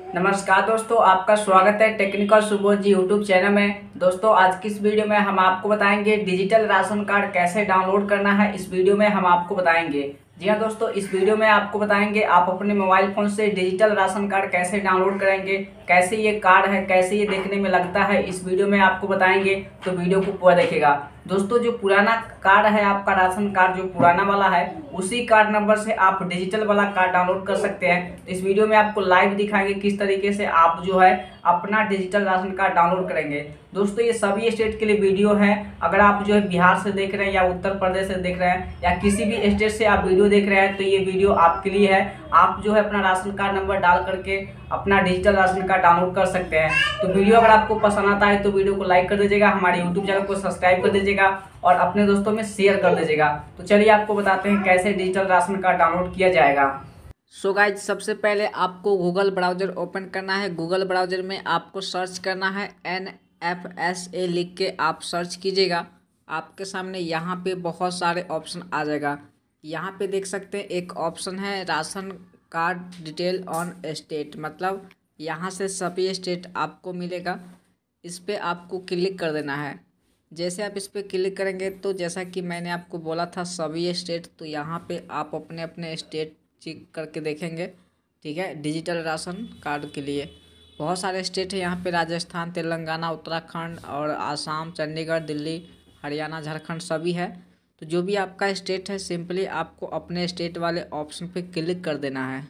नमस्कार दोस्तों, आपका स्वागत है technical Subodh ji YouTube channel में। दोस्तों आज की इस वीडियो में हम आपको बताएंगे डिजिटल राशन कार्ड कैसे डाउनलोड करना है। इस वीडियो में हम आपको बताएंगे। जी हाँ दोस्तों, इस वीडियो में आपको बताएंगे आप अपने मोबाइल फोन से डिजिटल राशन कार्ड कैसे डाउनलोड करेंगे, कैसे ये कार्ड है, कैसे ये देखने में लगता है, इस वीडियो में आपको बताएंगे। तो वीडियो को पूरा देखिएगा। दोस्तों जो पुराना कार्ड है, आपका राशन कार्ड जो पुराना वाला है, उसी कार्ड नंबर से आप डिजिटल वाला कार्ड डाउनलोड कर सकते हैं। इस वीडियो में आपको लाइव दिखाएंगे किस तरीके से आप जो है अपना डिजिटल राशन कार्ड डाउनलोड करेंगे। दोस्तों ये सभी स्टेट के लिए वीडियो है। अगर आप जो है बिहार से देख रहे हैं या उत्तर प्रदेश से देख रहे हैं या किसी भी स्टेट से आप वीडियो देख रहे हैं तो ये वीडियो आपके लिए है। आप जो है अपना राशन कार्ड नंबर डाल करके अपना डिजिटल राशन कार्ड डाउनलोड कर सकते हैं। तो वीडियो अगर आपको पसंद आता है तो वीडियो को लाइक कर दीजिएगा, हमारे यूट्यूब चैनल को सब्सक्राइब कर दीजिएगा और अपने दोस्तों में शेयर कर दीजिएगा। तो चलिए आपको बताते हैं कैसे डिजिटल राशन कार्ड डाउनलोड किया जाएगा। सो गाइज, सबसे पहले आपको गूगल ब्राउज़र ओपन करना है। गूगल ब्राउज़र में आपको सर्च करना है NFSA लिख के आप सर्च कीजिएगा। आपके सामने यहाँ पे बहुत सारे ऑप्शन आ जाएगा। यहाँ पे देख सकते हैं एक ऑप्शन है ration card detail on state, मतलब यहाँ से सभी स्टेट आपको मिलेगा। इस पर आपको क्लिक कर देना है। जैसे आप इस पर क्लिक करेंगे तो जैसा कि मैंने आपको बोला था सभी स्टेट, तो यहाँ पे आप अपने अपने स्टेट चेक करके देखेंगे। ठीक है, डिजिटल राशन कार्ड के लिए बहुत सारे स्टेट है यहाँ पे, राजस्थान, तेलंगाना, उत्तराखंड और आसाम, चंडीगढ़, दिल्ली, हरियाणा, झारखंड सभी है। तो जो भी आपका स्टेट है सिंपली आपको अपने स्टेट वाले ऑप्शन पे क्लिक कर देना है।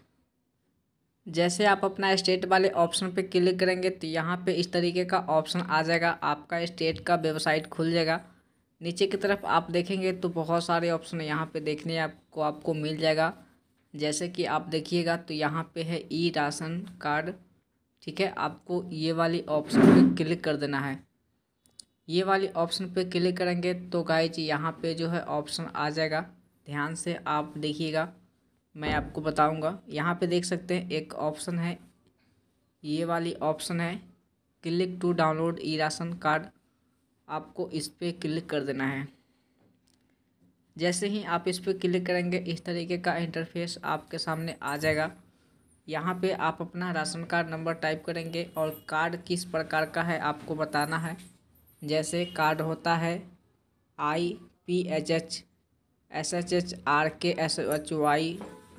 जैसे आप अपना स्टेट वाले ऑप्शन पे क्लिक करेंगे तो यहाँ पे इस तरीके का ऑप्शन आ जाएगा, आपका स्टेट का वेबसाइट खुल जाएगा। नीचे की तरफ आप देखेंगे तो बहुत सारे ऑप्शन यहाँ पे देखने आपको मिल जाएगा। जैसे कि आप देखिएगा तो यहाँ पे है ई राशन कार्ड। ठीक है, आपको ये वाली ऑप्शन पे क्लिक कर देना है। ये वाली ऑप्शन पे क्लिक करेंगे तो गाइज यहाँ पे जो है ऑप्शन आ जाएगा। ध्यान से आप देखिएगा, मैं आपको बताऊंगा। यहाँ पे देख सकते हैं एक ऑप्शन है, ये वाली ऑप्शन है click to download E ration card. आपको इस पर क्लिक कर देना है। जैसे ही आप इस पर क्लिक करेंगे इस तरीके का इंटरफेस आपके सामने आ जाएगा। यहाँ पे आप अपना राशन कार्ड नंबर टाइप करेंगे और कार्ड किस प्रकार का है आपको बताना है। जैसे कार्ड होता है IPHH SHH RKSHY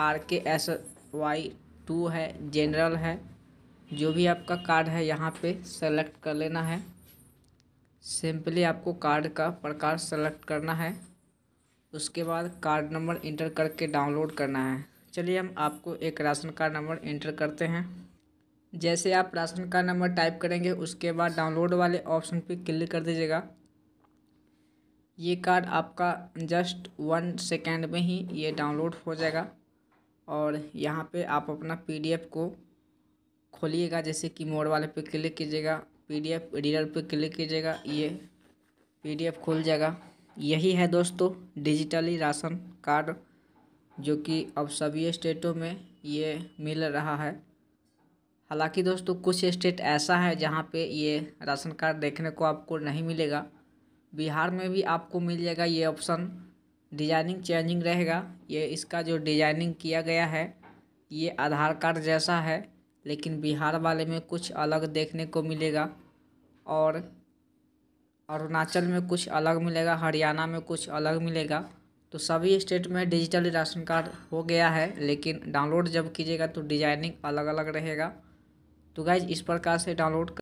RKSY2 है, जनरल है। जो भी आपका कार्ड है यहाँ पे सेलेक्ट कर लेना है। सिंपली आपको कार्ड का प्रकार सेलेक्ट करना है, उसके बाद कार्ड नंबर इंटर करके डाउनलोड करना है। चलिए हम आपको एक राशन कार्ड नंबर इंटर करते हैं। जैसे आप राशन कार्ड नंबर टाइप करेंगे उसके बाद डाउनलोड वाले ऑप्शन पे क्लिक कर दीजिएगा। ये कार्ड आपका जस्ट 1 सेकेंड में ही ये डाउनलोड हो जाएगा और यहाँ पे आप अपना PDF को खोलिएगा। जैसे कि मोड वाले पे क्लिक कीजिएगा, PDF रीडर पे क्लिक कीजिएगा, ये PDF खुल जाएगा। यही है दोस्तों डिजिटली राशन कार्ड, जो कि अब सभी स्टेटों में ये मिल रहा है। हालांकि दोस्तों कुछ स्टेट ऐसा है जहाँ पे ये राशन कार्ड देखने को आपको नहीं मिलेगा। बिहार में भी आपको मिल जाएगा ये ऑप्शन। डिजाइनिंग चेंजिंग रहेगा, ये इसका जो डिजाइनिंग किया गया है ये आधार कार्ड जैसा है, लेकिन बिहार वाले में कुछ अलग देखने को मिलेगा और अरुणाचल में कुछ अलग मिलेगा, हरियाणा में कुछ अलग मिलेगा। तो सभी स्टेट में डिजिटल राशन कार्ड हो गया है, लेकिन डाउनलोड जब कीजिएगा तो डिजाइनिंग अलग अलग रहेगा। तो गाइज इस प्रकार से डाउनलोड